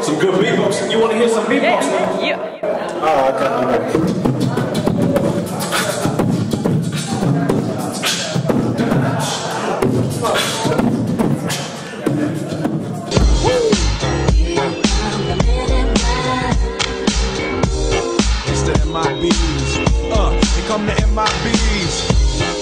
Some good beatboxing. You want to hear some beatboxing? Yeah. Oh, okay. It's the MIBs. Here come the MIBs.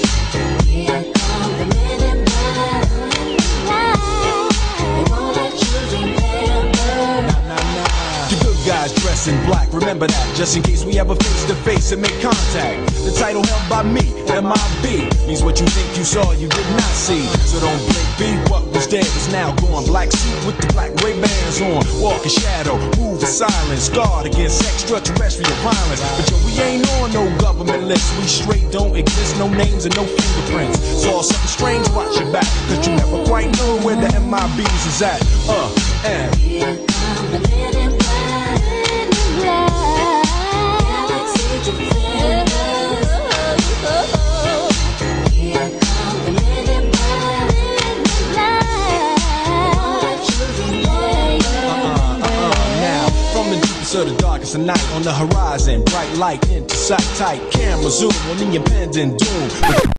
Guys dressed in black, remember that, just in case we ever face to face and make contact. The title held by me, MIB, means what you think you saw, you did not see. So don't blink, be what was dead is now gone. Black suit with the black Ray-Bans on, walk in shadow, move in silence, guard against extraterrestrial violence. But yo, we ain't on no government list, we straight don't exist, no names and no fingerprints. Saw something strange, watch your back, cause you never quite know where the MIBs is at. And here come the men in black. So the darkest of night on the horizon, bright light into sight, tight camera zoom on the impending doom.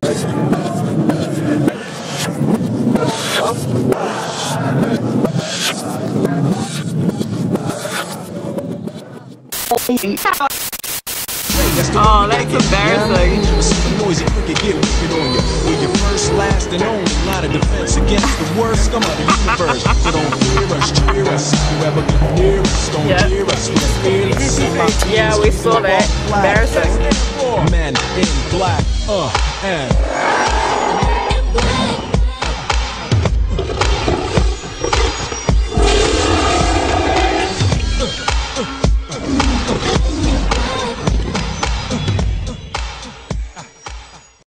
Oh, that's embarrassing. Noisy cricket get wicked on you. We're your first, last, and only line of defense against the worst scum of the universe. So don't fear us, cheer us. Whoever get near us, don't cheer us. We're fearless. Yeah, we saw that. Embarrassing. Men in black, and